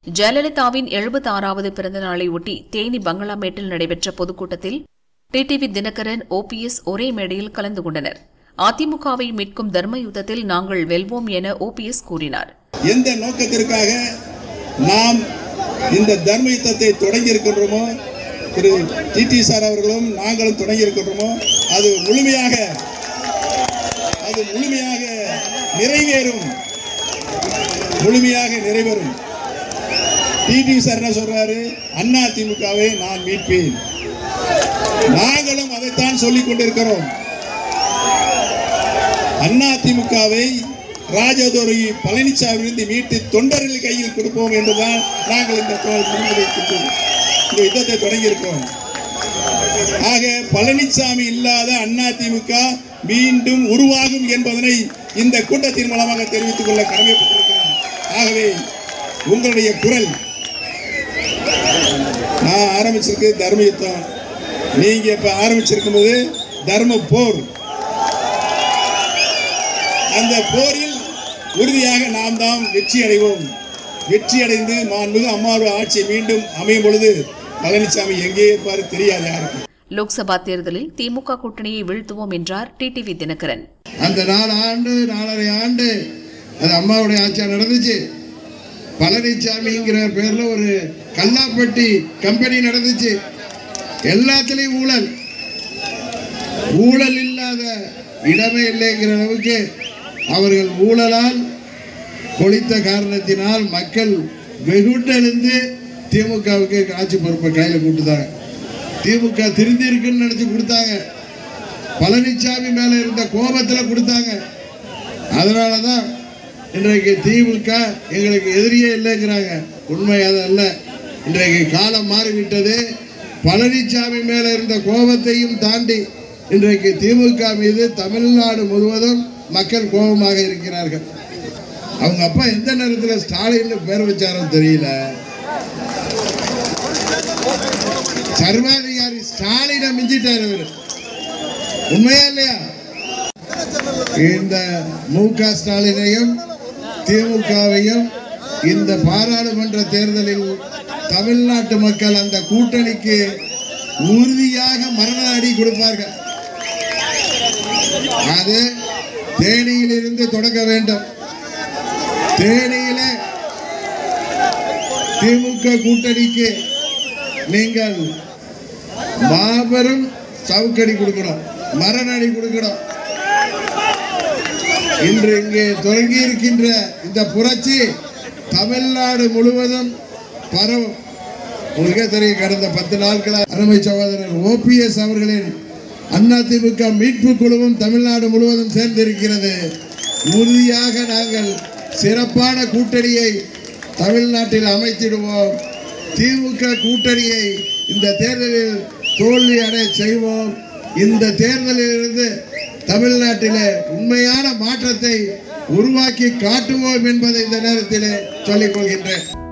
ஜெயலலிதாவின் 76வது பிறந்த நாளை ஒட்டி தேனி பங்களாமேட்டில் நடைபெற்ற பொதுக்கூட்டத்தில் டிடிவி தினகரன், OPS ஒரே மேடையில் கலந்து கொண்டனர். அதிமுகவை மீட்கும் தர்ம யுத்தத்தில் நாங்கள் வெல்வோம் என OPS கூறினார். எந்த நோக்கத்திற்காக நாம் இந்த தர்ம யுத்தத்தை தொடங்கி இருக்கின்றோமோ, திரு டிடி சார் அவர்களும் நாங்களும் தொடங்கி இருக்கின்றோமோ, அது முழுமையாக நிறைவேறும். டிடி சார் என்ன சொல்றாரு? அதிமுகவை நான் மீட்பேன். நாங்களும் அதைத்தான் சொல்லிக் கொண்டிருக்கிறோம். அதிமுகவை ராஜதுரை பழனிசாமியிலிருந்து மீட்டு தொண்டர்கள் கையில் கொடுப்போம் என்றுதான் நாங்கள் இந்த யுத்தத்தை தொடங்கியிருக்கிறோம். ஆக பழனிசாமி இல்லாத அதிமுக மீண்டும் உருவாகும் என்பதனை இந்த கூட்டத்தின் மூலமாக தெரிவித்துக் கொள்ள கடமைப்பட்டிருக்கிறோம். ஆகவே உங்களுடைய குரல், நான் ஆரம்பிச்சிருக்கு தர்ம யுத்தம், நீங்க இப்ப ஆரம்பிச்சிருக்கும் போது தர்ம போர். அந்த போரில் உறுதியாக நாம் தான் வெற்றி அடைவோம். வெற்றி அடைந்து மாண்புமிகு அம்மாவுடைய ஆட்சி மீண்டும் அமையும் பொழுது பழனிசாமி எங்கே இருப்பாரு தெரியாது யாருக்கு. லோக்சபா தேர்தலில் திமுக கூட்டணியை வீழ்த்துவோம் என்றார் டிடிவி தினகரன். அந்த 4.5 ஆண்டு அது அம்மாவுடைய ஆட்சியா நடந்துச்சு. பழனிசாமிங்கிற பேர்ல ஒரு கல்லாப்பட்டி கம்பெனி நடந்துச்சு. எல்லாத்திலையும் ஊழல் இல்லாத இடமே இல்லைங்கிற அளவுக்கு அவர்கள் ஊழலால் கொளித்த காரணத்தினால் மக்கள் வெகுண்டெழுந்து திமுகவுக்கு ஆட்சி பொறுப்பை கையில் கொடுத்தாங்க. திமுக திருந்தி இருக்குன்னு நினைச்சு கொடுத்தாங்க. பழனிசாமி மேல இருந்த கோபத்தில் கொடுத்தாங்க. அதனாலதான் இன்றைக்கு திமுக எங்களுக்கு எதிரியே இல்லைங்கிறாங்க. உண்மை அதல்ல. இன்றைக்கு காலம் மாறிவிட்டது. பழனிசாமி மேல இருந்த கோபத்தையும் தாண்டி இன்றைக்கு திமுக மீது தமிழ்நாடு முழுவதும் மக்கள் கோபமாக இருக்கிறார்கள். அவங்க அப்பா எந்த நேரத்தில் ஸ்டாலின் பேர் வச்சாரோ தெரியல. சர்வாதிகாரி ஸ்டாலினை மிஞ்சிட்டார் இவர். உண்மையா இல்லையா? இந்த MK ஸ்டாலினையும் திமுகவையும் இந்த பாராளுமன்ற தேர்தலில் தமிழ்நாட்டு மக்கள் அந்த கூட்டணிக்கு உறுதியாக மரண அடி கொடுப்பார்கள். அது தேனியில் இருந்து தொடங்க வேண்டும். தேனியில திமுக கூட்டணிக்கு நீங்கள் மாபெரும் சவுக்கடி கொடுக்கணும், மரண அடி கொடுக்கணும். இன்று இங்கே தொடங்கி இருக்கின்ற இந்த புரட்சி தமிழ்நாடு முழுவதும் பரவும். உங்களுக்கே தெரியும், கடந்த 10 நாட்களாக அருமை சகோதரர் OPS அவர்களின் அதிமுக மீட்பு குழுவும் தமிழ்நாடு முழுவதும் சேர்ந்திருக்கிறது. உறுதியாக நாங்கள் சிறப்பான கூட்டணியை தமிழ்நாட்டில் அமைத்திடுவோம். திமுக கூட்டணியை இந்த தேர்தலில் தோல்வி அடைய செய்வோம். இந்த தேர்தலில் இருந்து தமிழ்நாட்டிலே உண்மையான மாற்றத்தை உருவாக்கி காட்டுவோம் என்பதை இந்த நேரத்தில் சொல்லிக் கொள்கின்றேன்.